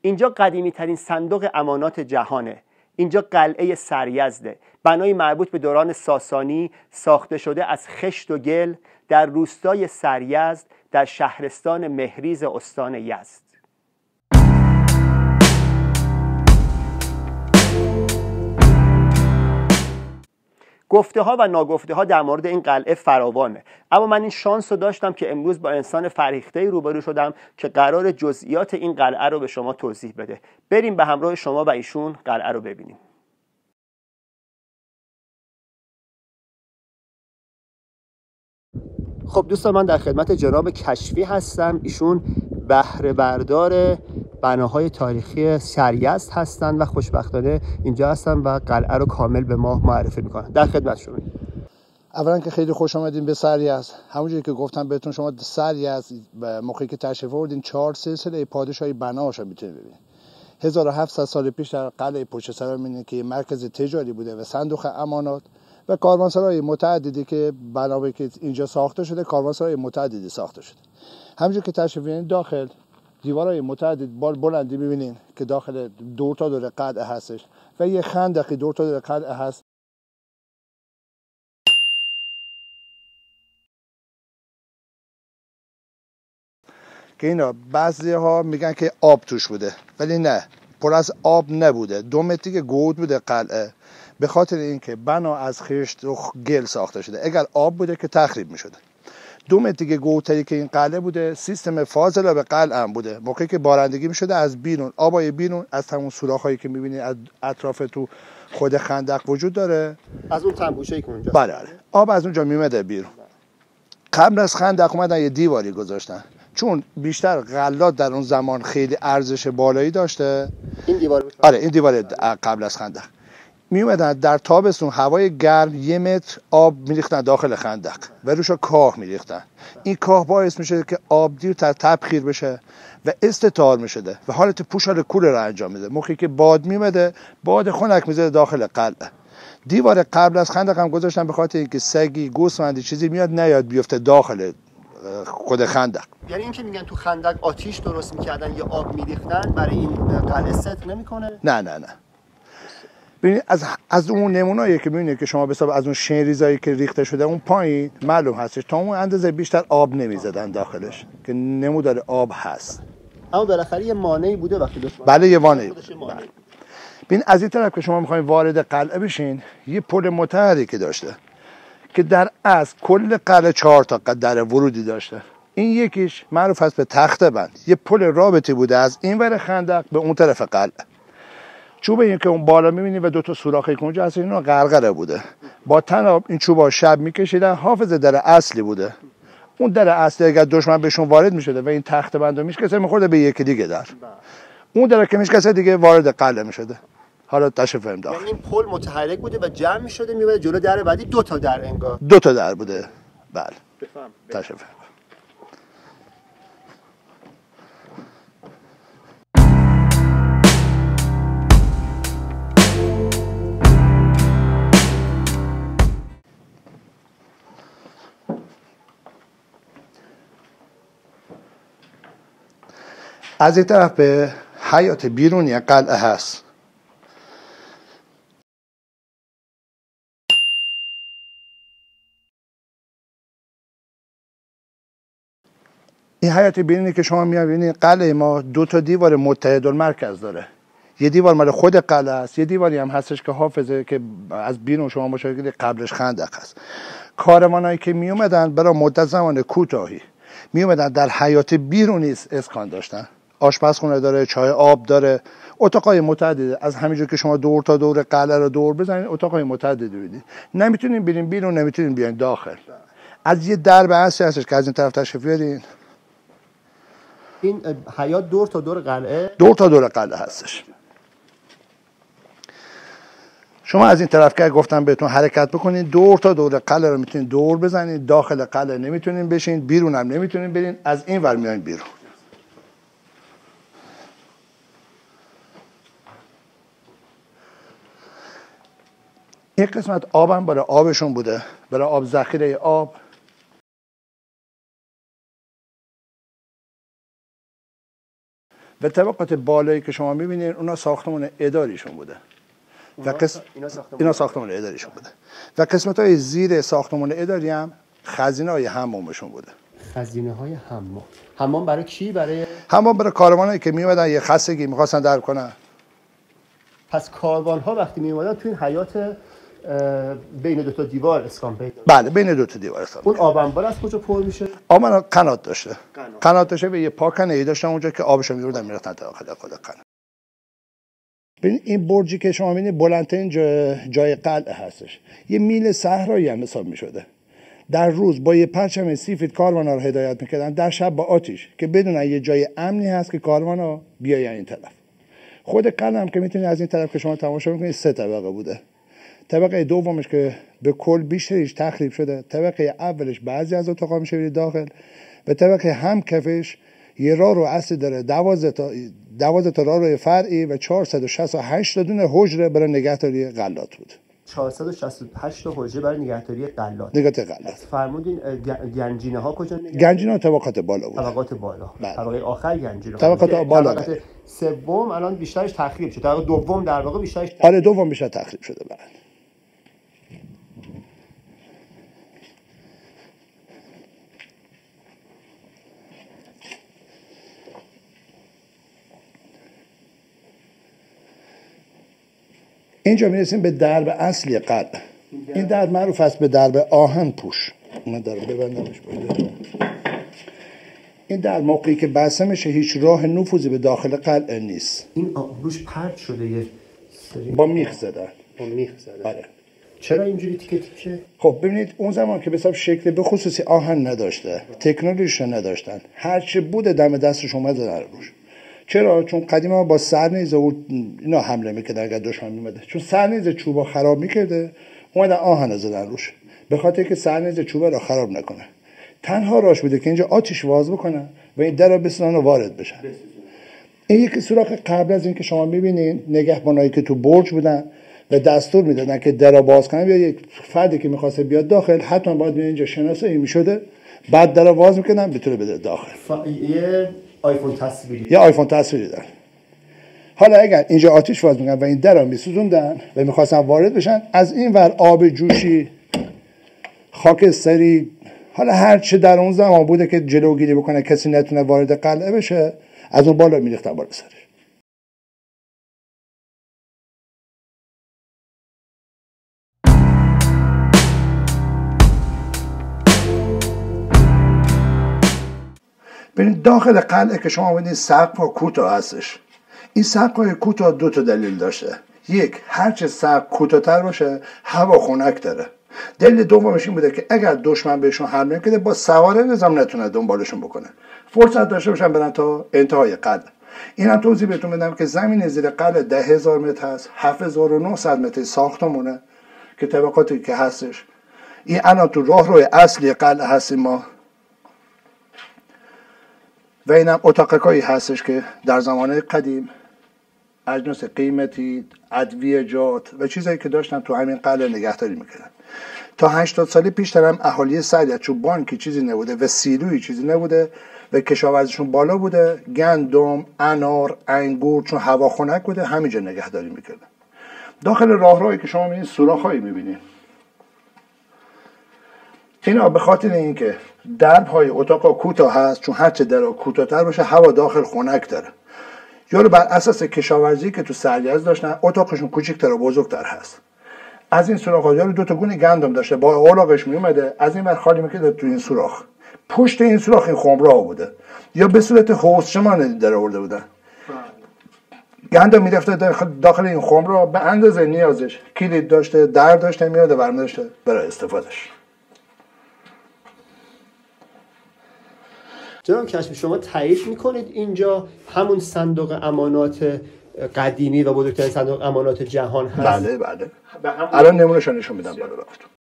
اینجا قدیمی ترین صندوق امانات جهانه. اینجا قلعه سریزده، بنای مربوط به دوران ساسانی، ساخته شده از خشت و گل در روستای سریزد در شهرستان مهریز استان یزد. گفته ها و ناگفته ها در مورد این قلعه فراوانه، اما من این شانس رو داشتم که امروز با انسان فرهیخته‌ای روبرو شدم که قرار جزئیات این قلعه رو به شما توضیح بده. بریم به همراه شما و ایشون قلعه رو ببینیم. خب دوستان، من در خدمت جناب کشفی هستم. ایشون بهره بردار بناهای تاریخی سریزد هستن و خوشبختانه اینجا هستن و قلعه رو کامل به ما معرفی میکنن. در خدمت شما. اولا که خیلی خوش آمدین به سریزد. همونجوری که گفتم بهتون، شما سریزد موقعی که تشریف آوردین 4 سلسله پادشاهی بناهاشو میتونید ببینید. 1700 سال پیش در قلعه پشت سر می‌بینید که مرکز تجاری بوده و صندوق امانات و کاروانسرای متعددی که بنابراین که اینجا ساخته شده، کاروانسرای متعددی ساخته شده. همونجوری که تشریف می‌برید داخل، دیوارهای متعدد بلندی می‌بینید که داخل دور تا دور قلعه هستش و یه خندقی دور تا دور قلعه هست که اینا بعضی‌ها میگن که آب توش بوده، ولی نه، پر از آب نبوده. 2 متری گود بوده قلعه، به خاطر اینکه بنا از خشت و گل ساخته شده. اگر آب بوده که تخریب میشده. 2 متری گودتری که این قلعه بوده، سیستم فاضله به قلعه هم بوده. موقعی که بارندگی میشده از بیرون، آبای بیرون از همون سوراخ‌هایی که میبینید از اطراف تو خود خندق وجود داره، از اون تنبوشه‌ای که اونجاست. بله، آب از اونجا میمده بیرون. قبل از خندق اومدن یه دیواری گذاشتن، چون بیشتر غلات در اون زمان خیلی ارزش بالایی داشته. این دیوار بود؟ آره، این دیوار قبل از خندق. می اومدن در تابستون هوای گرم 1 متر آب میریختن داخل خندق و روش کاه میریختن. این کاه باعث میشه که آب دیرتر تبخیر بشه و استتار میشده و حالت پوشال کوره رو انجام میده. موقعی که باد میمده، باد خنک میزده داخل قلعه. دیوار قبل از خندق هم گذاشتن به خاطر اینکه سگی، گوسفندی چیزی میاد نیاد بیفته داخل خود خندق. یعنی این که میگن تو خندق آتیش درست میکردن یا آب میریختن برای این قلعه ستر نمیکنه؟ نه. ببینید از اون نمونه‌ای که می‌بینید که شما به حساب از اون شنریزایی که ریخته شده اون پایین معلوم هستش تا اون اندازه بیشتر آب نمیزدن داخلش که نمودار آب هست. اما بالاخره یه مانعی بوده وقتی دشمن. بله، یه مانعی. ببین از این طرف که شما می‌خواید وارد قلعه بشین، یه پل متحرکی داشته که در اصل کل قلعه 4 تا در ورودی داشته. این یکیش معروف است به تخته بند، یه پل رابطی بوده از این ور خندق به اون طرف قلعه. چوب این که اون بالا می‌بینید و 2 تا سوراخی که اونجا هست، اینا غرغره بوده. با تناب این چوبا شب می‌کشیدن، حافظ در اصلی بوده. اون در اصلی اگر دشمن بهشون وارد می‌شده و این تخته بندو میشکسته، می‌خورده به یکی دیگه در. اون در که میشکسته دیگه وارد قلعه می‌شده. حالا تشریف بریم داخل. یعنی این پل متحرک بوده و جمع می‌شده میومد جلو در بعدی 2 تا در انگار. 2 تا در بوده. بله. بفهم. تشریف. از این طرف به حیات بیرونی قلعه هست. این حیات بیرونی که شما می‌بینید، قلعه ما 2 تا دیوار متحدالمرکز داره. یه دیوار مال خود قلعه است، یه دیواری هم هستش که حافظه که از بیرون شما مشاهده قبلش خندق هست. کاروانایی که می اومدن برای مدت زمان کوتاهی می اومدن در حیات بیرونی اسکان داشتن. آشپزخونه داره، چای آب داره، اتاقای متعدد. از همینجور که شما دور تا دور قلعه رو دور بزنید، اتاقای متعددی ببینید. نمیتونین برین بیرون، نمیتونین بیاین داخل. از یه درب اصلی هستش که از این طرف تشریف بیارین. این حیات دور تا دور قلعه؟ دور تا دور قلعه هستش. شما از این طرف که گفتم بهتون حرکت بکنید، دور تا دور قلعه رو میتونید دور بزنید. داخل قلعه نمیتونین بشین، بیرون هم نمیتونین برین، از این ور میاین بیرون. این قسمت آبم برای آبشون بوده، برای آب ذخیره آب. و طبقات بالایی که شما میبینید اونا ساختمان اداریشون بوده و اینا ساختمان اداریشون بوده و قسمت‌های زیر ساختمان اداری هم خزینه‌های حمامشون بوده. خزینه‌های حمام برای کی؟ حمام برای کاروانایی که میومدن یه خستگی می‌خواستن در کنن. پس کاروان‌ها وقتی میومدن تو این حیات بین دو تا دیوار اسکان پیدا. بله بین دو تا دیوار اسکان. اون آب انبار از کجا پر میشه؟ آب انبار قنات داشته. قنات داشته و یه پاکنه‌ای داشتن اونجا که آبشو می‌بردن می‌رفتن داخل قنات. ببین این برجی که شما می‌بینید بلندترین جای قلعه هستش. یه میل صحرایی هم حساب می‌شده. در روز با یه پرچم سفید کاروانا رو هدایت می‌کردن، در شب با آتش که بدونن یه جای امنی هست که کاروانا بیاین این طرف. خود قلعه هم که می‌تونید از این طرف که شما تماشا می‌کنید 3 طبقه بوده. طبقه دومش که به کل بیشترش تخریب شده، طبقه اولش بعضی از اتاقا میشه برید داخل و طبقه هم کفش یه راهرو اصلی داره 12 تا راهرو فرعی و 468 تا دونه حجره برای نگهداری غلات بود. 468 تا حجره برای نگهداری غلات. فرمودین گنجینه ها کجا نگهداری؟ گنجینه ها طبقات بالا بود. طبقات بالا. طبقه آخر گنجینه. طبقات بالا. طبقه سوم الان بیشترش تخریب شده. طبقه دوم در واقع بیشترش آره دوم بیشتر تخریب شده بعد. اینجا میرسیم به درب اصلی قلعه. این درب معروف است به درب آهن پوش. من درب ببندمش باید. این درب موقعی که بسته میشه هیچ راه نفوذی به داخل قلعه نیست. این روش پرد شده یه سری با میخ زدن. آره. چرا اینجوری تیکه تیکه؟ خب ببینید اون زمان که به حساب شکل به خصوصی آهن نداشته، تکنولوژیش نداشتن، هر چه بوده دم دستش اومد در روش. چرا؟ چون قدیما با سرنیزه و اینا حمله میکردن اگر دشمن میومده. چون سرنیزه چوبا خراب میکرده، اومدن آهن زدن روش. به خاطر که سرنیزه چوبا را خراب نکنه. تنها راهش بوده که اینجا آتش واز بکنن و این در رو بسازن و وارد بشن. این یکی سوراخ قبل از این که شما میبینید نگهبانایی که تو برج بودن و دستور میدادن که در رو باز کنن، یا یک فردی که میخواسته بیاد داخل حتما باید میاد اینجا شناسایی میشده، بعد در رو باز میکنن بتونه بده داخل. یه آیفون تصویری دارن. حالا اگر اینجا آتش واز میکنن و این در رو میسوزوندن و میخواستن وارد بشن، از این ور آب جوشی، خاکستری، حالا هر چه در اون زمان بوده که جلوگیری بکنه کسی نتونه وارد قلعه بشه، از اون بالا میریختن بالا سرش. ببینید داخل قلعه که شما ببینید سقف کوتاه هستش. این سقف‌های کوتاه 2 تا دلیل داشته. یک، هرچه سقف کوتاه‌تر باشه هوا خنک داره. دلیل دومش این بوده که اگر دشمن بهشون حمله کنه با سواره نظام نتونه دنبالشون بکنه، فرصت داشته باشن برن تا انتهای قلعه. اینم توضیح بهتون بدم که زمین زیر قلعه 10,000 متر هست، 7,900 متر ساختمونه که طبقاتی که هستش. این الان تو راهروی اصلی قلعه هستیم ما و اینم اتاقکایی هستش که در زمان قدیم اجناس قیمتی، ادویه‌جات و چیزایی که داشتن تو همین قلعه نگهداری میکردن. تا 80 سال پیشتر هم اهالی سریعت چون بانکی چیزی نبوده و سیلویی چیزی نبوده و کشاورزیشون بالا بوده، گندم، انار، انگور چون هوا خنک بوده همینجا نگهداری میکردن. داخل راهرویی که شما میبینید سوراخ‌هایی میبینید. اینا به خاطر اینکه درب‌های اتاقا کوتاه هست، چون هرچه درا کوتاه‌تر باشه هوا داخل خنک داره. یا بر اساس کشاورزی که تو سریز داشتن اتاقشون کوچیک‌تر و بزرگتر هست. از این سوراخ‌ها یا 2 تا گونه گندم داشته با اولاغش میومده، از این ور خالی میکرده تو این سوراخ. پشت این سوراخ این خمرها بوده یا به صورت حوضچمان در آورده بودن. گندم میرفته داخل این خمرها به اندازه نیازش، کلید داشته، در داشته، میاد ورم داشته برای استفادهش. جناب کشمی شما تایید میکنید اینجا همون صندوق امانات قدیمی و بزرگترین صندوق امانات جهان هست؟ بله. الان نمونهشو نشون میدم براتون.